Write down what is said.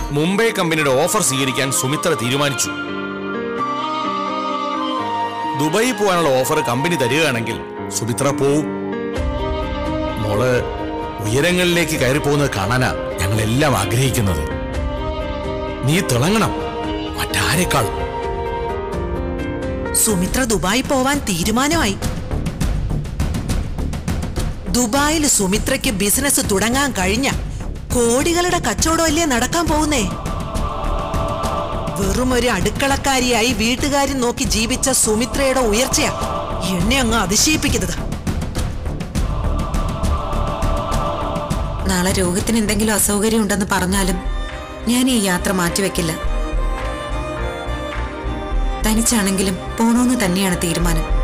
മുംബൈ കമ്പനിയുടെ ഓഫർ സ്വീകരിക്കാൻ സുമിത്ര തീരുമാനിച്ചു. ദുബായി പോകാനുള്ള ഓഫർ കമ്പനി തരികയാണെങ്കിൽ സുമിത്ര പോവും. മോള് ഉയരങ്ങളിലേക്ക് കയറി പോകുന്നത് കാണാനാ ഞങ്ങളെല്ലാം ആഗ്രഹിക്കുന്നത്. നീ തിളങ്ങണം, മറ്റാരെക്കാളും. സുമിത്ര ദുബായി പോവാൻ തീരുമാനമായി. ദുബായിൽ സുമിത്രയ്ക്ക് ബിസിനസ് തുടങ്ങാൻ കഴിഞ്ഞ കോടികളുടെ കച്ചവടമല്ലേ നടക്കാൻ പോകുന്നേ. വെറും ഒരു അടുക്കളക്കാരിയായി വീട്ടുകാരും നോക്കി ജീവിച്ച സുമിത്രയുടെ ഉയർച്ചയാ എന്നെ അങ്ങ് അതിശയിപ്പിക്കുന്നത്. നാളെ രോഗത്തിന് എന്തെങ്കിലും അസൗകര്യം ഉണ്ടെന്ന് പറഞ്ഞാലും ഞാൻ ഈ യാത്ര മാറ്റിവെക്കില്ല. തനിച്ചാണെങ്കിലും പോണോന്ന് തന്നെയാണ് തീരുമാനം.